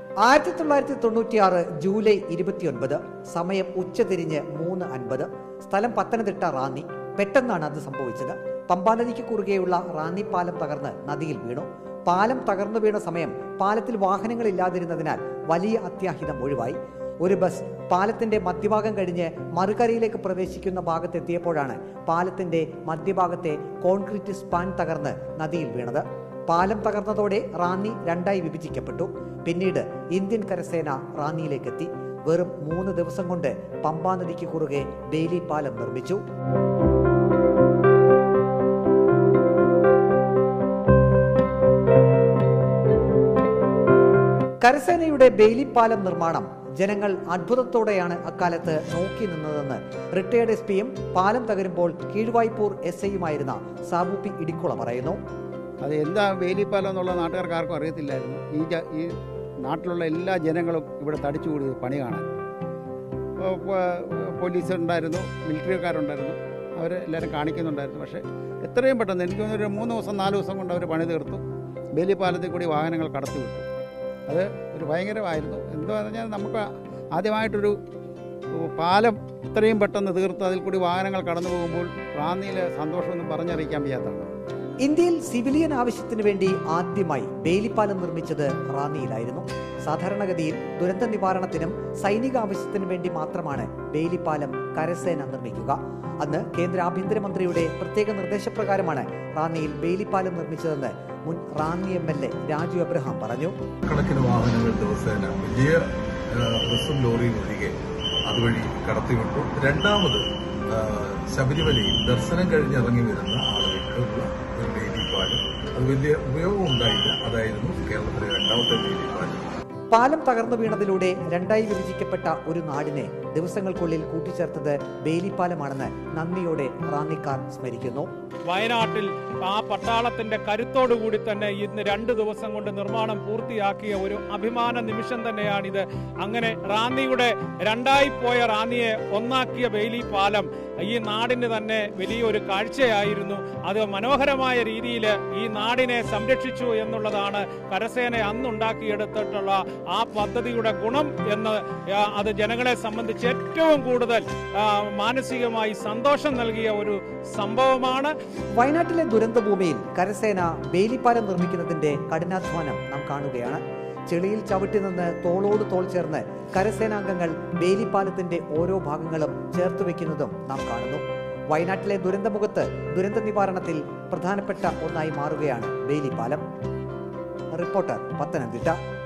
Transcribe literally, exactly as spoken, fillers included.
ആയിരത്തി തൊള്ളായിരത്തി തൊണ്ണൂറ്റിയാറ് ജൂലൈ ഇരുപത്തിയൊൻപത്, സമയം ഉച്ചതിരിഞ്ഞ് മൂന്ന് അൻപത്, സ്ഥലം പത്തനംതിട്ട റാന്നി. പെട്ടെന്നാണ് അത് സംഭവിച്ചത്. പമ്പാനദിക്ക് കുറുകെയുള്ള റാന്നി പാലം തകർന്ന് നദിയിൽ വീണു. പാലം തകർന്നു വീണ സമയം പാലത്തിൽ വാഹനങ്ങളില്ലാതിരുന്നതിനാൽ വലിയ അത്യാഹിതം ഒഴിവായി. ഒരു ബസ് പാലത്തിന്റെ മധ്യഭാഗം കഴിഞ്ഞ് മറുകരയിലേക്ക് പ്രവേശിക്കുന്ന ഭാഗത്തെത്തിയപ്പോഴാണ് പാലത്തിന്റെ മധ്യഭാഗത്തെ കോൺക്രീറ്റ് സ്പാൻ തകർന്ന് നദിയിൽ വീണത്. പാലം തകർന്നതോടെ റാന്നി രണ്ടായി വിഭജിക്കപ്പെട്ടു. പിന്നീട് ഇന്ത്യൻ കരസേന റാന്നിയിലേക്കെത്തി. വെറും മൂന്ന് ദിവസം കൊണ്ട് പമ്പാ നദിക്ക് കുറുകെ ബെയിലി പാലം നിർമ്മിച്ചു. കരസേനയുടെ ബെയിലി പാലം നിർമ്മാണം ജനങ്ങൾ അത്ഭുതത്തോടെയാണ് അക്കാലത്ത് നോക്കി നിന്നതെന്ന് റിട്ടയർഡ് എസ് പിയും പാലം തകരുമ്പോൾ കീഴ്വായ്പൂർ എസ് ഐയുമായിരുന്ന സാബു പി ഇടിക്കുള പറയുന്നു. അത് എന്താ വേലിപ്പാലം എന്നുള്ള നാട്ടുകാർക്ക് ആർക്കും അറിയത്തില്ലായിരുന്നു. ഈ ഈ നാട്ടിലുള്ള എല്ലാ ജനങ്ങളും ഇവിടെ തടിച്ചുകൂടി പണി കാണാൻ. പോലീസ് ഉണ്ടായിരുന്നു, മിലിറ്ററിക്കാരുണ്ടായിരുന്നു, അവർ എല്ലാവരും കാണിക്കുന്നുണ്ടായിരുന്നു. പക്ഷേ എത്രയും പെട്ടെന്ന് എനിക്ക് തോന്നുന്നൊരു മൂന്ന് ദിവസം നാല് ദിവസം കൊണ്ട് അവർ പണി തീർത്തു. വേലിപ്പാലത്തിൽ കൂടി വാഹനങ്ങൾ കടത്തിവിട്ടു. അത് ഒരു ഭയങ്കരമായിരുന്നു. എന്താ പറഞ്ഞാൽ നമുക്ക് ആദ്യമായിട്ടൊരു പാലം ഇത്രയും പെട്ടെന്ന് തീർത്ത് അതിൽ കൂടി വാഹനങ്ങൾ കടന്നു പോകുമ്പോൾ റാന്നിയിലെ സന്തോഷമൊന്നും പറഞ്ഞറിയിക്കാൻ വയ്യാത്തതാണ്. ഇന്ത്യയിൽ സിവിലിയൻ ആവശ്യത്തിന് വേണ്ടി ആദ്യമായി ബെയിലിപ്പാലം നിർമ്മിച്ചത് റാന്നിയിലായിരുന്നു. സാധാരണഗതിയിൽ ദുരന്ത നിവാരണത്തിനും സൈനിക ആവശ്യത്തിനും വേണ്ടി മാത്രമാണ് ബെയിലിപ്പാലം കരസേന നിർമ്മിക്കുക. അന്ന് കേന്ദ്ര ആഭ്യന്തരമന്ത്രിയുടെ പ്രത്യേക നിർദ്ദേശപ്രകാരമാണ് റാന്നിയിൽ ബെയിലിപ്പാലം നിർമ്മിച്ചതെന്ന് മുൻ Ranni M L A Raju Abraham പറഞ്ഞു. കണക്കിന് വാഹനങ്ങൾ ദിവസേന വലിയ ബസ്സും ലോറിയും ഒഴികെ അതുവഴി കടത്തിവിട്ടു. രണ്ടാമത് ശബരിമലയിൽ ദർശനം കഴിഞ്ഞിറങ്ങി വരുന്ന ആളുകൾക്ക് ഒരു ബെയിലിപ്പാലം, അത് വലിയ ഉപയോഗം ഉണ്ടായില്ല. അതായിരുന്നു കേരളത്തിലെ രണ്ടാമത്തെ ബെയിലിപ്പാലം. പാലം തകർന്നു വീണതിലൂടെ രണ്ടായി വിഭജിക്കപ്പെട്ട ഒരു നാടിനെ ദിവസങ്ങൾക്കുള്ളിൽ കൂട്ടിച്ചേർത്തത് ബെയിലിപ്പാലമാണെന്ന് നന്ദിയോടെ റാന്നിക്കാർ സ്മരിക്കുന്നു. വയനാട്ടിൽ ആ പട്ടാളത്തിന്റെ കരുത്തോടുകൂടി തന്നെ ഇന്ന് രണ്ട് ദിവസം കൊണ്ട് നിർമ്മാണം പൂർത്തിയാക്കിയ ഒരു അഭിമാന നിമിഷം തന്നെയാണിത്. അങ്ങനെ റാന്നിയുടെ രണ്ടായി പോയ റാന്നിയെ ഒന്നാക്കിയ ബെയിലി പാലം ഈ നാടിന് തന്നെ വലിയൊരു കാഴ്ചയായിരുന്നു. അത് മനോഹരമായ രീതിയിൽ ഈ നാടിനെ സംരക്ഷിച്ചു എന്നുള്ളതാണ് കരസേന അന്നുണ്ടാക്കിയെടുത്തിട്ടുള്ള ആ പദ്ധതിയുടെ ഗുണം എന്ന് അത് ജനങ്ങളെ സംബന്ധിച്ച് ഏറ്റവും കൂടുതൽ മാനസികമായി സന്തോഷം നൽകിയ ഒരു സംഭവമാണ്. വയനാട്ടിലെ ദുരന്തഭൂമിയിൽ കരസേന ബെയിലിപ്പാലം നിർമ്മിക്കുന്നതിന്റെ കഠിനാധ്വാനം നാം കാണുകയാണ്. ചെളിയിൽ ചവിട്ടി നിന്ന് തോളോട് തോൾ ചേർന്ന് കരസേനാംഗങ്ങൾ ബെയിലിപ്പാലത്തിന്റെ ഓരോ ഭാഗങ്ങളും ചേർത്ത് വെക്കുന്നതും നാം കാണുന്നു. വയനാട്ടിലെ ദുരന്തമുഖത്ത് ദുരന്ത നിവാരണത്തിൽ പ്രധാനപ്പെട്ട ഒന്നായി മാറുകയാണ് ബെയിലിപ്പാലം. റിപ്പോർട്ടർ, പത്തനംതിട്ട.